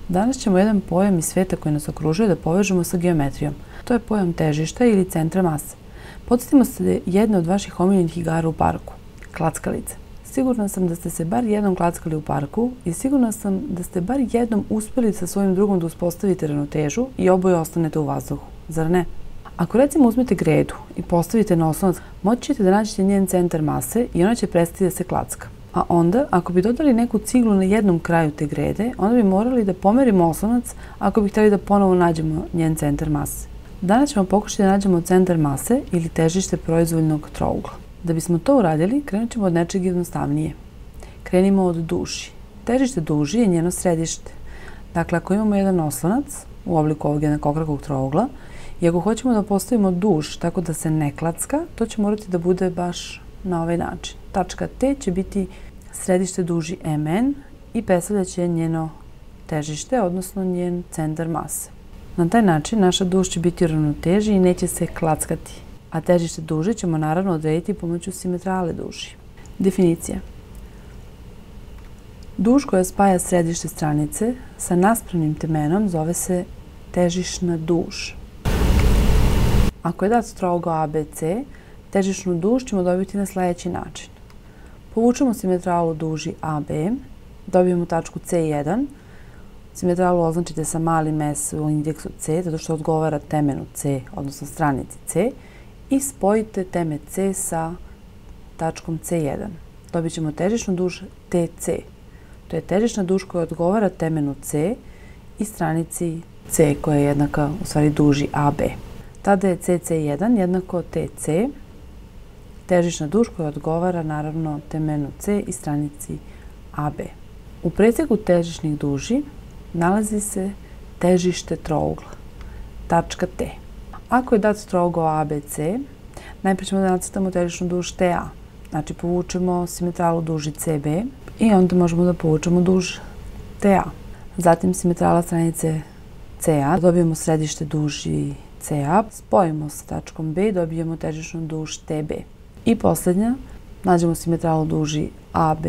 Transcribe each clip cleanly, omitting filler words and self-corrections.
Danas ćemo jedan pojam iz sveta koji nas okružuje da povežemo sa geometrijom. To je pojam težišta ili centra mase. Podsjetimo se jedne od vaših omiljenih igara u parku, klackalice. Sigurna sam da ste se bar jednom klackali u parku i sigurna sam da ste bar jednom uspeli sa svojim drugom da uspostavite ravnotežu i oboje ostanete u vazduhu, zar ne? Ako recimo uzmete gredu i postavite na oslonac, moći ćete da nađete njen centar mase i ona će prestati da se klacka. A onda, ako bi dodali neku ciglu na jednom kraju te grede, onda bi morali da pomerimo oslonac ako bi hteli da ponovo nađemo njen centar mase. Danas ćemo pokušati da nađemo centar mase ili težište proizvoljnog trougla. Da bismo to uradili, krenut ćemo od nečeg jednostavnije. Krenimo od duži. Težište duži je njeno središte. Dakle, ako imamo jedan oslonac u obliku ovog jednakokrakog trougla i ako hoćemo da postavimo duž tako da se ne klacka, to će morati da bude baš na ovaj način. Tačka T će biti središte duži MN i predstavljaće njeno težište, odnosno njen centar mase. Na taj način naša duž će biti u ravnoteži i neće se klackati, a težište duži ćemo naravno odrediti pomoću simetrale duži. Definicija. Duž koja spaja središte stranice sa naspravnim temenom zove se težišna duž. Ako je dat trougao ABC, težišnu duž ćemo dobiti na sledeći način. Povučemo simetralu duži AB, dobijemo tačku C1, simetralu označite sa malim S u indeksu C, zato što odgovara temenu C, odnosno stranici C, i spojite teme C sa tačkom C1. Dobit ćemo težišnu duž TC. To je težišna duž koja odgovara temenu C i stranici C koja je jednaka, u stvari, duži AB. Tada je CC1 jednako TC, težišna duž koja odgovara naravno temenu C i stranici AB. U presegu težišnih duži nalazi se težište trougla, tačka T. Ako je dat trougao ABC, najprije ćemo da nacrtamo težišnu duž TA. Znači povučemo simetralu duži CB i onda možemo da povučemo duž TA. Zatim simetrala stranice CA, dobijemo središte duži CA, spojimo sa tačkom B i dobijemo težišnu duž TB. I poslednja, nađemo simetralu duži AB,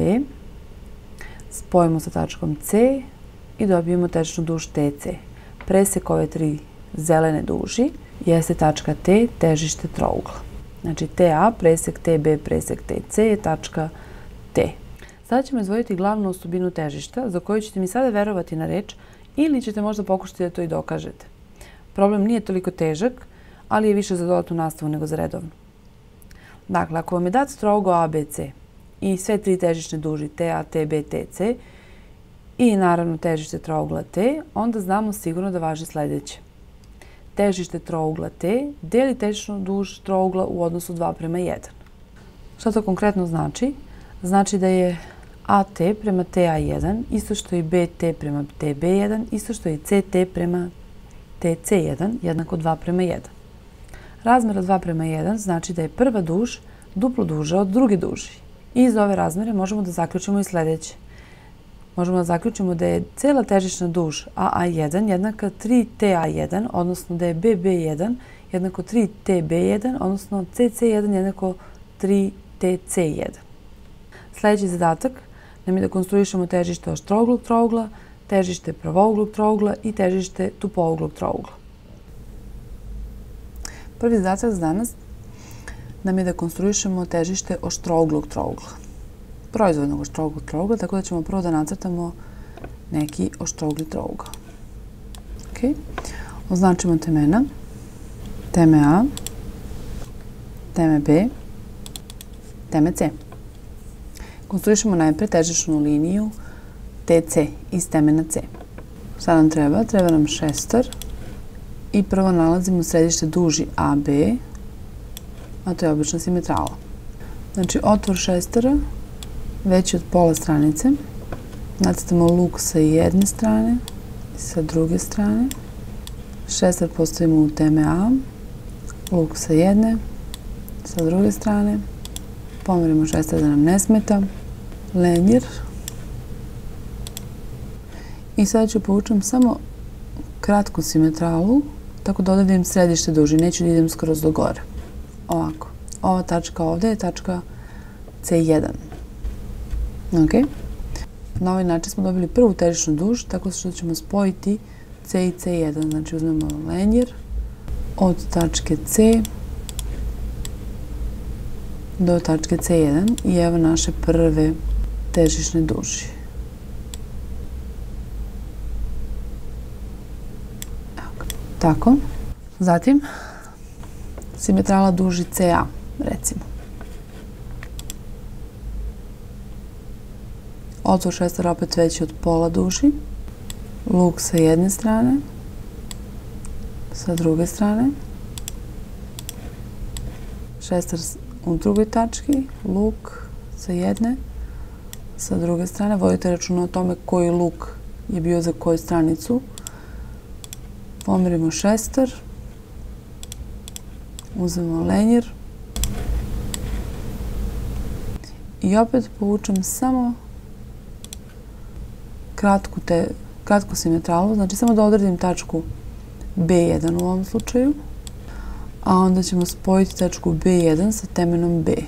spojimo sa tačkom C i dobijemo težišnu duž TC. Presek ove tri zelene duži jeste tačka T, težište trougla. Znači TA, presek TB, presek TC je tačka T. Sada ćemo izvojiti glavnu osobinu težišta, za koju ćete mi sada verovati na reč ili ćete možda pokušati da to i dokažete. Problem nije toliko težak, ali je više za dodatnu nastavu nego za redovnu. Dakle, ako vam je dat trougao ABC i sve tri težišne duži TA, TB, TC i naravno težište trougla T, onda znamo sigurno da važi sledeće. Težište trougla T deli težišnu duž trougla u odnosu 2:1. Šta to konkretno znači? Znači da je AT prema TA1 isto što i BT prema TB1, isto što i CT prema TC1 jednako 2:1. Razmera 2:1 znači da je prva duž duplo duža od druge duži. I iz ove razmere možemo da zaključimo i sledeće. Možemo da zaključimo da je cela težišna duž AA1 jednaka 3TA1, odnosno da je BB1 jednako 3TB1, odnosno CC1 jednako 3TC1. Sledeći zadatak nam je da konstruišemo težište oštrouglog trougla, težište pravouglog trougla i težište tupouglog trougla. Prvi zadatak za danas nam je da konstruišemo težište oštrouglog trougla, proizvodnog oštrouglog trougla, tako da ćemo prvo da nacrtamo neki oštrougli trougao. Označimo temena, teme A, teme B, teme C. Konstruišemo najpre težišnu liniju TC iz temena C. Šta nam treba? Treba nam šestar i prvo nalazimo središte duži AB, a to je obična simetrala. Znači, otvor šestara veći od pola stranice, nacrtamo luk sa jedne strane i sa druge strane. Šestar postavimo u teme A, luk sa jedne, sa druge strane. Pomerimo šestar da nam ne smeta, lenjer. I sada ću povučem samo kratku simetralu, tako da odredim središte duži, neću da idem skroz do gore. Ovako, ova tačka ovde je tačka C1. Na ovaj način smo dobili prvu težišnu duž, tako što ćemo spojiti C i C1. Znači uzmemo lenjer od tačke C do tačke C1 i evo naše prve težišne duži. Tako. Zatim, simetrala duži CA, recimo. Otvor šestar opet veći od pola duži. Luk sa jedne strane, sa druge strane. Šestar u drugoj tački, luk sa jedne, sa druge strane. Vodite računa o tome koji luk je bio za koju stranicu. Pomerimo šestar, uzmemo lenjer i opet povučem samo kratku simetralu, znači samo da odredim tačku B1 u ovom slučaju, a onda ćemo spojiti tačku B1 sa temenom B.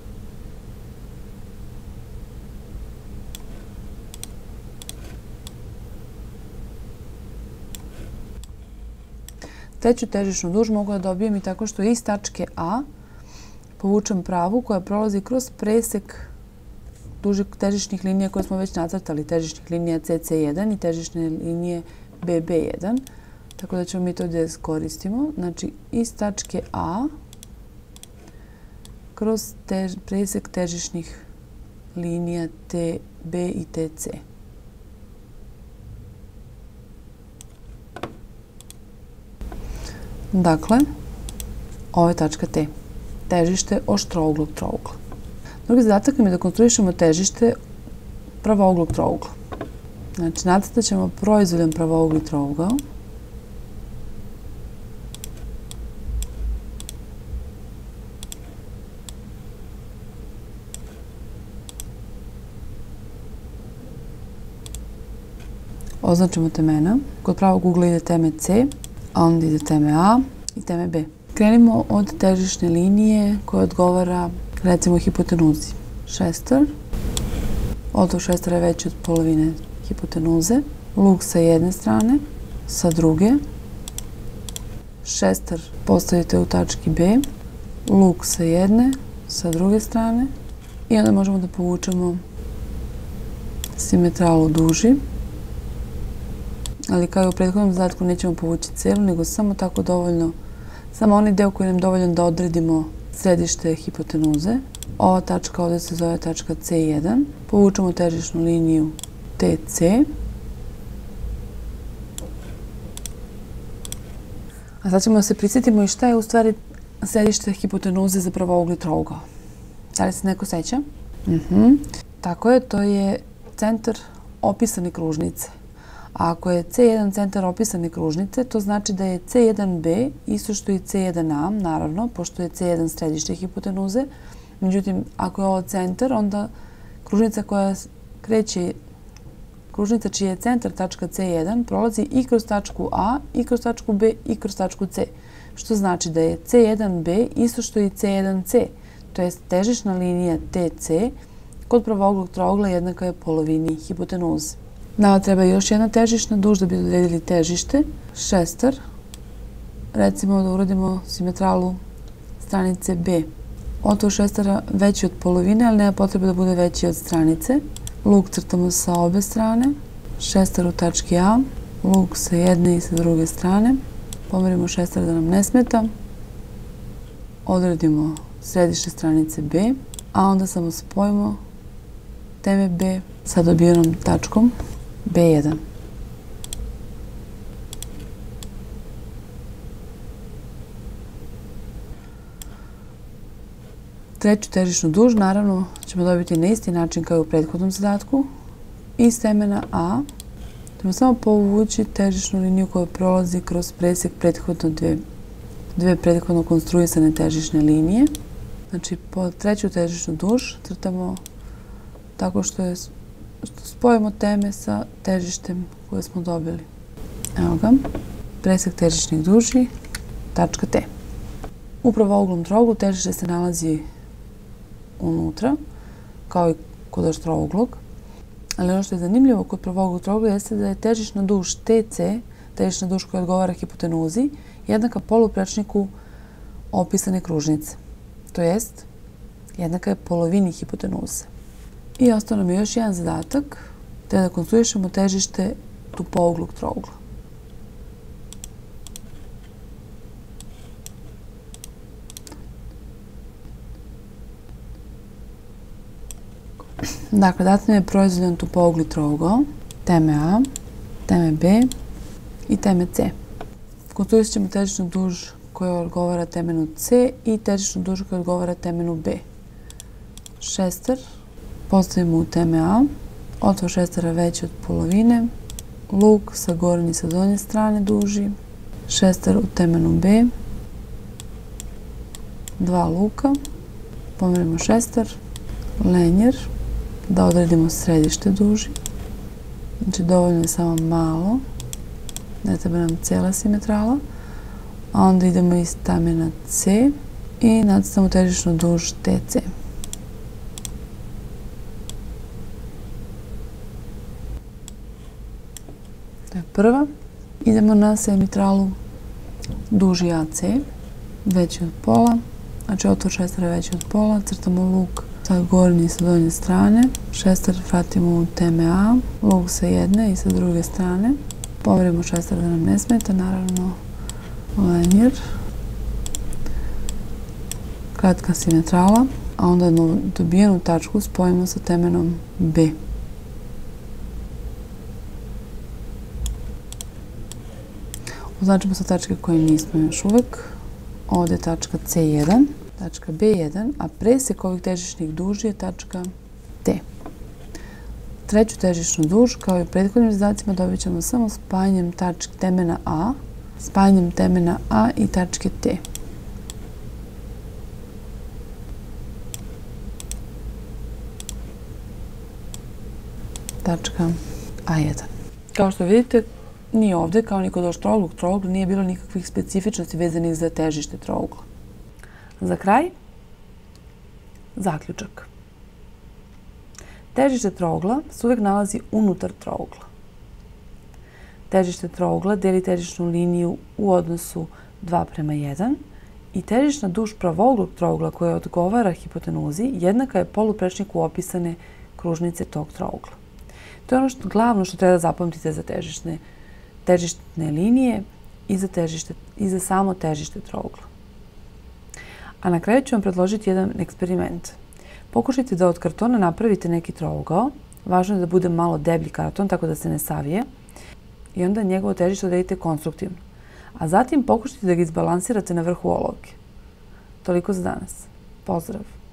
Treću težišnu duž mogu da dobijem i tako što iz tačke A povučem pravu koja prolazi kroz presek dužih težišnih linija koje smo već nacrtali, težišnih linija CC1 i težišne linije BB1. Tako da ćemo mi to da iskoristimo. Znači, iz tačke A kroz presek težišnih linija TB i TC. Dakle, ovo je tačka T. Težište oštrouglog trougla. Drugi zadatak nam je da konstruišemo težište pravouglog trougla. Znači, nacrtat ćemo proizvoljan pravougli trougao. Označimo temena. Kod pravog ugla ide teme C, a onda ide teme A i teme B. Krenimo od težišne linije koja odgovara, recimo, hipotenuzi. Šestar. Otvor šestara je veći od polovine hipotenuze. Luk sa jedne strane, sa druge. Šestar postavite u tački B. Luk sa jedne, sa druge strane. I onda možemo da povučemo simetralu duži. Ali kao i u prethodnom zadatku nećemo povući celu, nego samo tako dovoljno, samo onaj deo koji nam je dovoljan da odredimo središte hipotenuze. Ova tačka ovdje se zove tačka C1. Povučemo težišnu liniju TC. A sad ćemo da se prisjetimo i šta je u stvari središte hipotenuze za pravougli trougao. Da li se neko seća? Tako je, to je centar opisane kružnice. A ako je C1 centar opisane kružnice, to znači da je C1b isto što i C1a, naravno, pošto je C1 središte hipotenuze. Međutim, ako je ovo centar, onda kružnica koja kreće, kružnica čiji je centar tačka C1 prolazi i kroz tačku A, i kroz tačku B, i kroz tačku C. Što znači da je C1b isto što i C1c, to je težišna linija TC kod pravouglog trougla jednaka je polovini hipotenuze. Nama treba još jedna težišna duž da bi odredili težište. Šestar. Recimo da uradimo simetralu stranice B. Otvor šestara veći od polovine, ali nema potrebe da bude veći od stranice. Luk crtamo sa obe strane. Šestar u tački A. Luk sa jedne i sa druge strane. Pomerimo šestar da nam ne smeta. Odredimo središte stranice B, a onda samo spojimo teme B sa dobijenom tačkom B1. Treću težišnu duž, naravno, ćemo dobiti na isti način kao i u prethodnom zadatku. Iz temena A ćemo samo povući težišnu liniju koja prolazi kroz presek dve prethodno konstruisane težišne linije. Znači, po treću težišnu duž crtamo tako što spojimo teme sa težištem koje smo dobili. Evo ga, presek težišnih duži, tačka T. U pravouglom trouglu težište se nalazi unutra, kao i kod oštrouglog, Ali ono što je zanimljivo kod pravouglu trougla jeste da je težišna duž TC, težišna duž koja odgovara hipotenuzi, jednaka poluprečniku opisane kružnice. To jest, jednaka je polovini hipotenuze. I ostao nam je još jedan zadatak, te da konstruišemo težište tupouglog trougla. Dakle, dat nam je proizvoljan tupougli trougao, teme A, teme B i teme C. Konstruisat ćemo težišnu duž koja odgovara temenu C i težišnu duž koja odgovara temenu B. Šester postavimo u teme A, otvor šestera veći od polovine, luk sa gornje i sa donje strane duži, šester u temenu B, dva luka, pomerimo šester, lenjer, da odredimo središte duži. Znači dovoljno je samo malo, ne treba nam cijela simetrala, a onda idemo iz tamena C i nacrtamo težišnu duž TC. To je prva. Idemo na semitralu duži AC, veći od pola, znači otvor šestera veći od pola, crtamo luk sa gornje i sa donje strane, šester vratimo u teme A, luk sa jedne i sa druge strane, pomerimo šester da nam ne smeta, naravno lenjer, kratka simetrala, a onda dobijenu tačku spojimo sa temenom B. Označimo sa tačke koje nismo još uvek. Ovdje je tačka C1, tačka B1, a presek ovih težišnih duži je tačka T. Treću težišnu duž, kao i u prethodnim zadacima, dobit ćemo samo spajanjem temena A, spajanjem temena A i tačke T. Tačka A1. Kao što vidite, ni ovdje, kao ni kod oštrouglog trougla, nije bilo nikakvih specifičnosti vezanih za težište trougla. Za kraj, zaključak. Težište trougla se uvijek nalazi unutar trougla. Težište trougla deli težišnu liniju u odnosu 2:1 i težišna duž pravouglog trougla koja odgovara hipotenuzi jednaka je poluprečniku opisane kružnice tog trougla. To je ono glavno što treba da zapamtite za težištne linije i za samo težište trougla. A na kraju ću vam predložiti jedan eksperiment. Pokušajte da od kartona napravite neki trougao. Važno je da bude malo deblji karton, tako da se ne savije. I onda njegovo težište odredite konstruktivno. A zatim pokušajte da ga izbalansirate na vrhu olovke. Toliko za danas. Pozdrav!